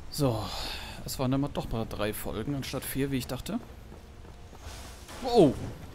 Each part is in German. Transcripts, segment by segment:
So, es waren dann doch mal 3 Folgen anstatt 4, wie ich dachte. Wow!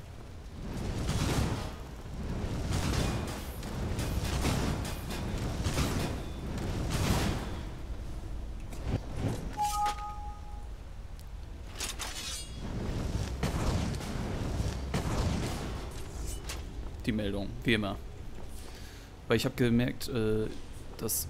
Die Meldung, wie immer. Weil ich habe gemerkt, dass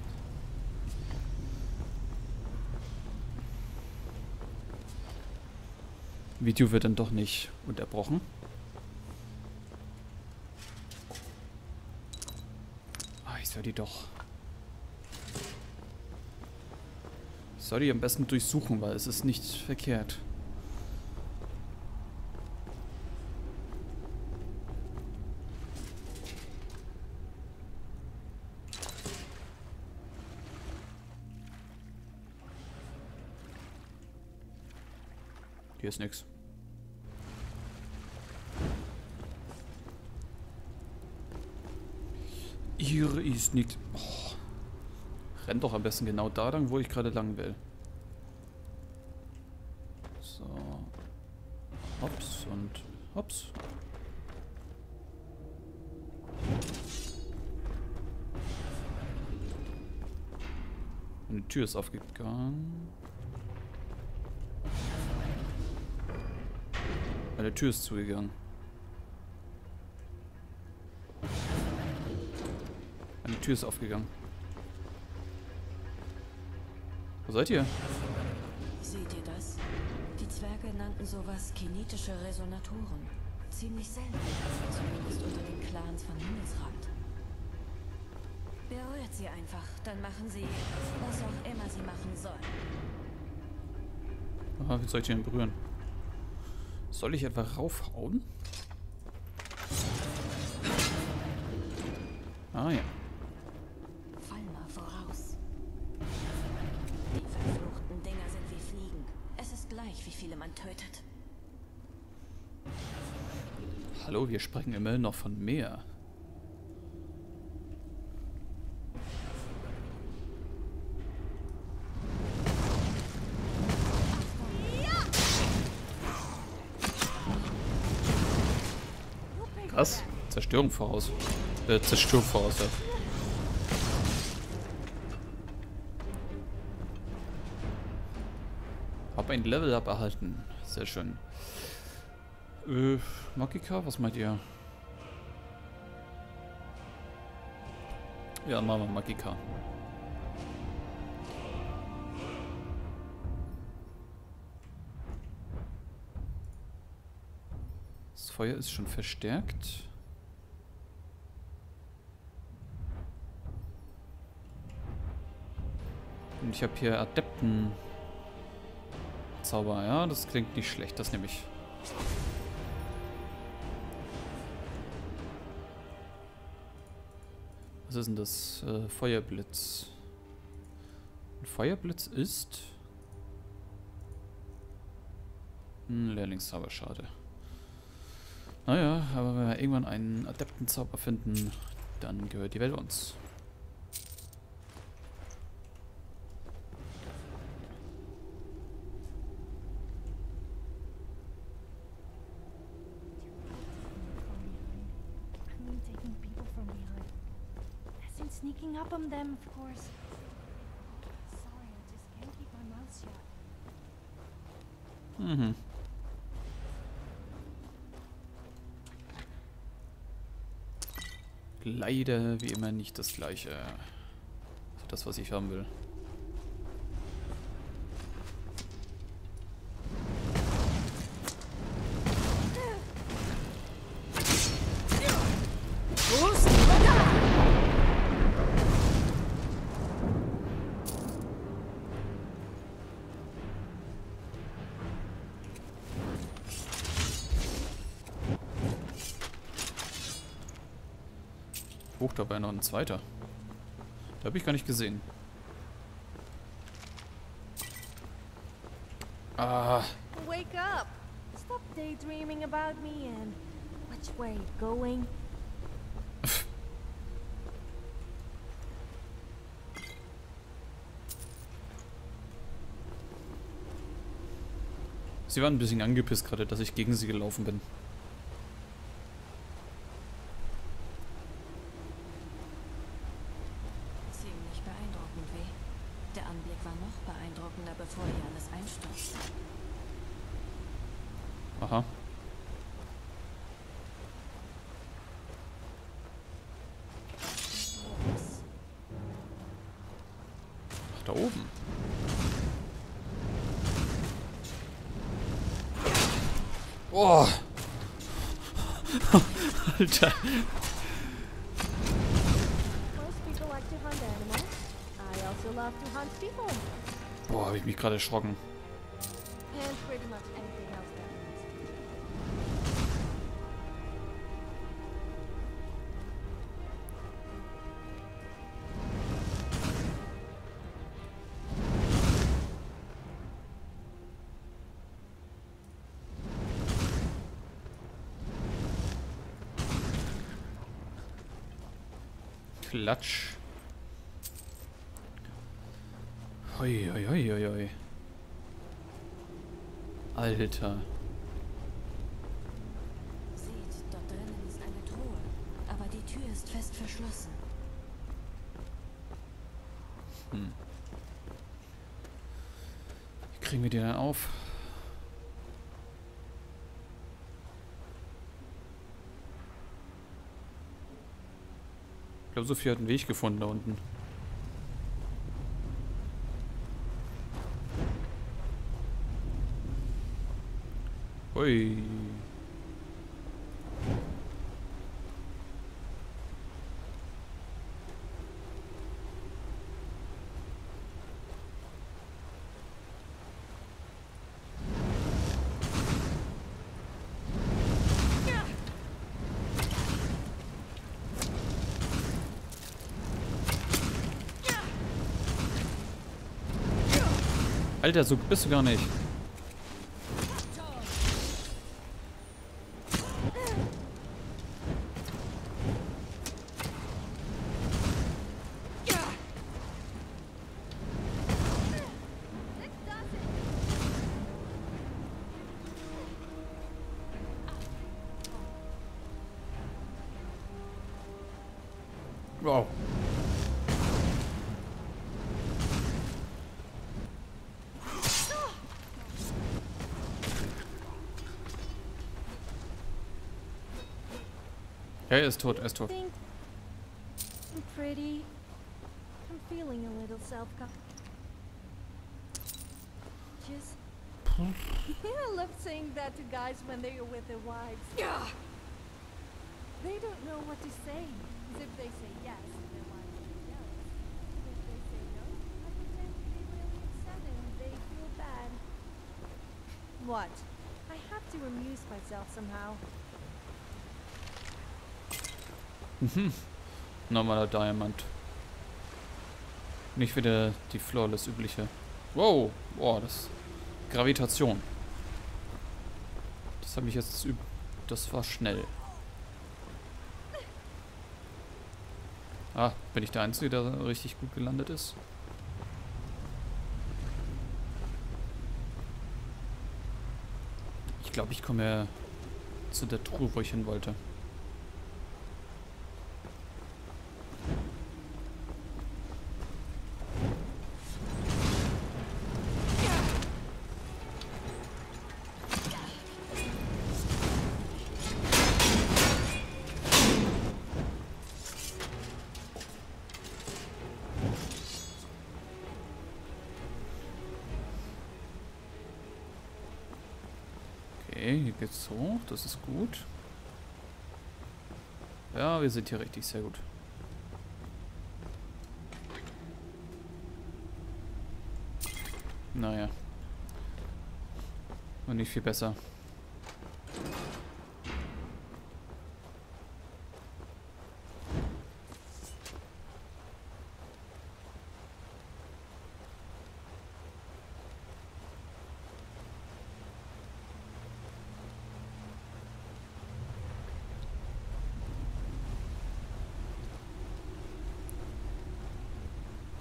Video wird dann doch nicht unterbrochen. Ah, ich soll die doch. Ich soll die am besten durchsuchen, weil es ist nicht verkehrt. Hier ist nix. Hier ist nix. Oh. Renn doch am besten genau da lang, wo ich gerade lang will. So. Hops und hops. Eine Tür ist aufgegangen. Eine Tür ist zugegangen. Eine Tür ist aufgegangen. Wo seid ihr? Seht ihr das? Die Zwerge nannten sowas kinetische Resonatoren. Ziemlich selten, zumindest unter den Clans von Himmelsrand. Berührt sie einfach, dann machen sie, was auch immer sie machen sollen. Ah, wie soll ich den berühren? Soll ich etwa raufhauen? Ah ja. Fall mal voraus. Die verfluchten Dinger sind wie Fliegen. Es ist gleich, wie viele man tötet. Hallo, wir sprechen immerhin noch von mehr. Was? Zerstörung voraus. Zerstörung voraus, ja. Hab ein Level-Up erhalten. Sehr schön. Magika, was meint ihr? Ja, machen wir Magika. Das Feuer ist schon verstärkt. Und ich habe hier Adepten. Zauber, ja, das klingt nicht schlecht, das nehme ich. Was ist denn das? Feuerblitz. Ein Feuerblitz ist ein Lehrlingszauber, schade. Naja, aber wenn wir irgendwann einen Adeptenzauber finden, dann gehört die Welt uns. Sneaking up on them, of course. Sorry, I just can't keep my mouth shut. Mhm. Leider wie immer nicht das gleiche. Also das, was ich haben will. Hoch dabei noch ein zweiter. Da habe ich gar nicht gesehen. Ah. Wake up! Stop daydreaming about me and which way going? Sie waren ein bisschen angepisst gerade, dass ich gegen sie gelaufen bin. Ziemlich beeindruckend, wie? Der Anblick war noch beeindruckender, bevor hier alles einstürzte. Aha. Ach, da oben. Oh. Alter. Most people like to hunt animals. I also love to hunt people. Boah, habe ich mich gerade erschrocken. And pretty much anything else that means. Klatsch. Hoi, hoi, hoi, hoi, hoi. Alter. Seht, dort drinnen ist eine Truhe. Aber die Tür ist fest verschlossen. Wie kriegen wir die denn auf? Ich glaube, Sophie hat einen Weg gefunden da unten. Hui. Alter, so bist du gar nicht. Wow. Ja, er ist tot, er ist tot. Think I'm pretty. I'm feeling a little self-conscious. I love saying that to guys when they are with their wives. They don't know what to say. As if they say yes, their wives are jealous. If they say no, I pretend to be really upset and they feel bad. What? I have to amuse myself somehow. Normaler Diamond. Nicht wieder die Flawless übliche. Wow, boah, das Gravitation. Das habe ich jetzt das war schnell. Ah, bin ich der Einzige, der richtig gut gelandet ist? Ich glaube, ich komme ja zu der Truhe, wo ich hin wollte. Okay, hier geht's hoch, das ist gut. Ja, wir sind hier richtig, sehr gut. Naja. Und nicht viel besser.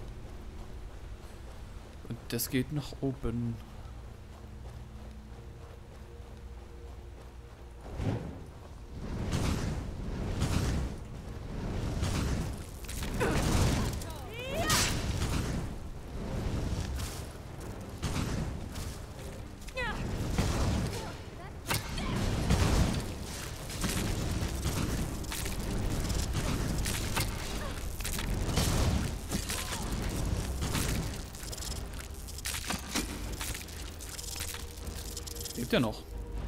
Und das geht nach oben. Lebt ja noch.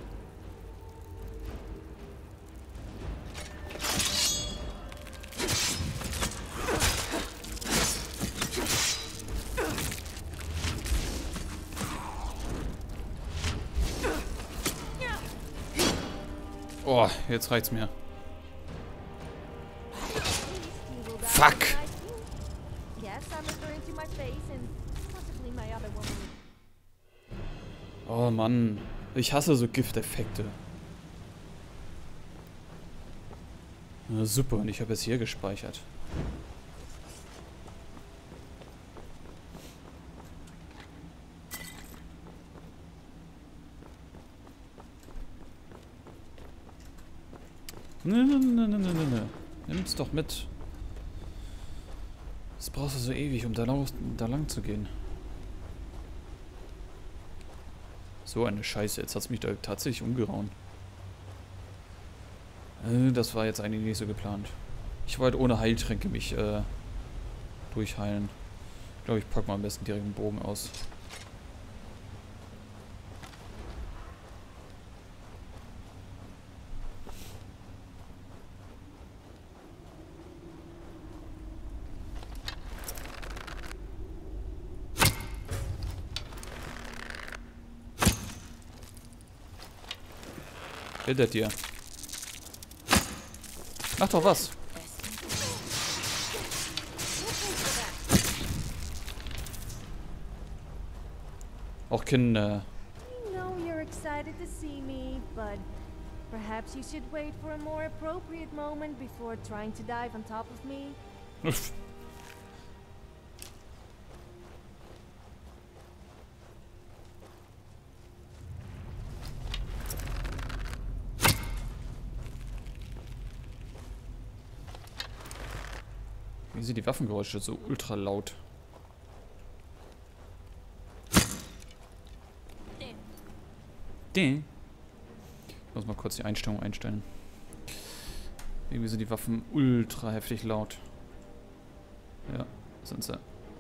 Oh, jetzt reicht's mir. Fuck! Yes, I'm referring to my face and possibly my other woman. Oh Mann, ich hasse so Gifteffekte. Na super, und ich habe es hier gespeichert. Ne. Nimm's doch mit. Das brauchst du so ewig, um da lang zu gehen. So eine Scheiße, jetzt hat's mich da tatsächlich umgehauen. Das war jetzt eigentlich nicht so geplant. Ich wollte ohne Heiltränke mich durchheilen. Ich glaube, ich packe mal am besten direkt einen Bogen aus. Hinter dir. Mach doch was. Auch Kinder. I know you're excited to see me, but perhaps you should wait for a more appropriate moment before trying to dive on top of me. Wie sind die Waffengeräusche so ultra laut? Ich muss mal kurz die Einstellung einstellen. Irgendwie sind die Waffen ultra heftig laut. Ja, sind sie.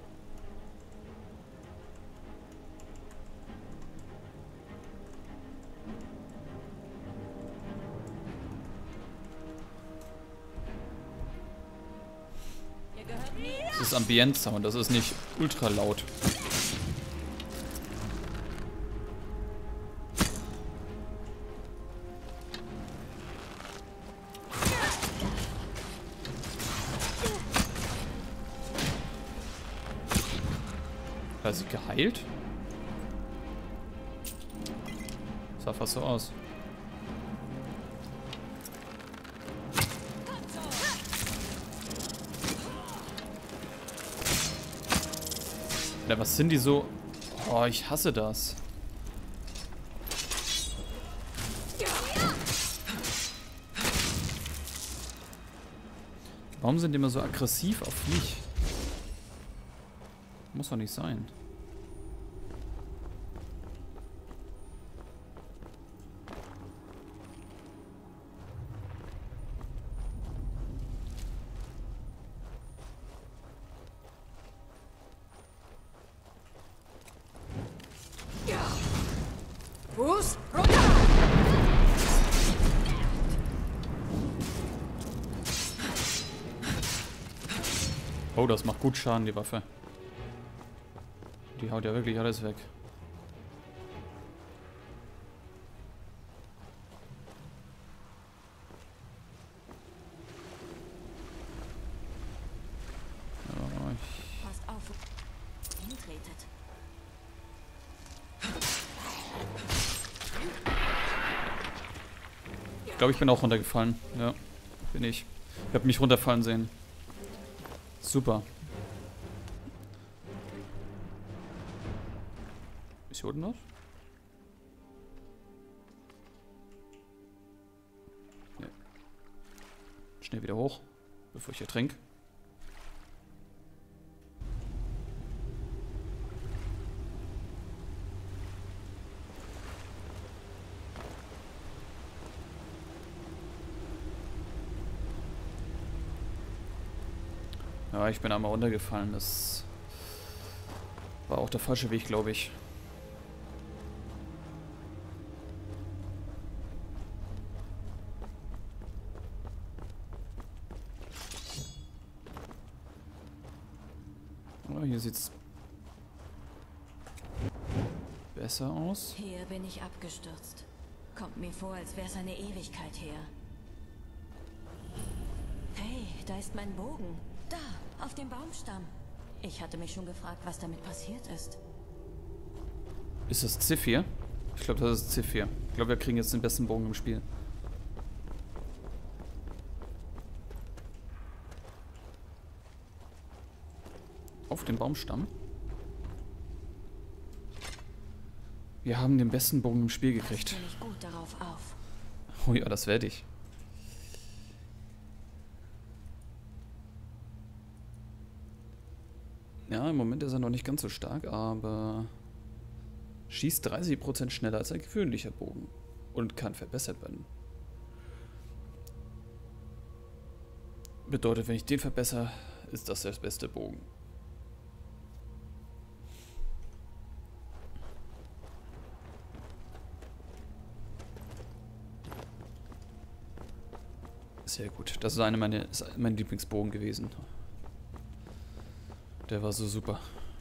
Das ist Ambient-Sound, das ist nicht ultra laut. Hat sie geheilt? Sah fast so aus. Ja, was sind die so? Oh, ich hasse das. Warum sind die immer so aggressiv auf mich? Muss doch nicht sein. Oh, das macht gut Schaden, die Waffe. Die haut ja wirklich alles weg. Oh, Passt auf, hintretet. ich glaube, ich bin auch runtergefallen. Ja, bin ich. Ich habe mich runterfallen sehen. Super. Ist hier unten was? Nee. Schnell wieder hoch, bevor ich ertrink. Ja, ich bin einmal runtergefallen. Das war auch der falsche Weg, glaube ich. sieht's besser aus. Hier bin ich abgestürzt. Kommt mir vor, als wäre es eine Ewigkeit her. Hey, da ist mein Bogen. Da, auf dem Baumstamm. Ich hatte mich schon gefragt, was damit passiert ist. Ist das Zephyr? Ich glaube, das ist Zephyr. Ich glaube, wir kriegen jetzt den besten Bogen im Spiel. Auf dem Baumstamm. Wir haben den besten Bogen im Spiel gekriegt. Passt nicht gut darauf auf. Oh ja, das werde ich. Ja, im Moment ist er noch nicht ganz so stark, aber schießt 30% schneller als ein gewöhnlicher Bogen und kann verbessert werden. Bedeutet, wenn ich den verbessere, ist das der beste Bogen. Sehr gut. Das ist mein Lieblingsbogen gewesen. Der war so super.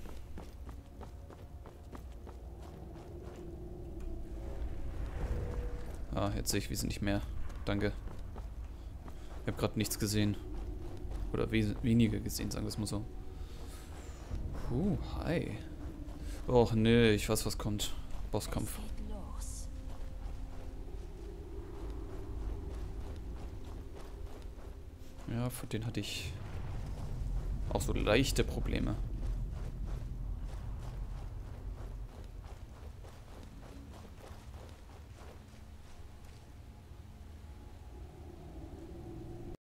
Ah, jetzt sehe ich wesentlich mehr. Danke. Ich habe gerade nichts gesehen. Oder weniger gesehen, sagen wir es mal so. Hi. Och, nee, ich weiß, was kommt. Bosskampf. Geht los. Ja, vor denen hatte ich auch so leichte Probleme.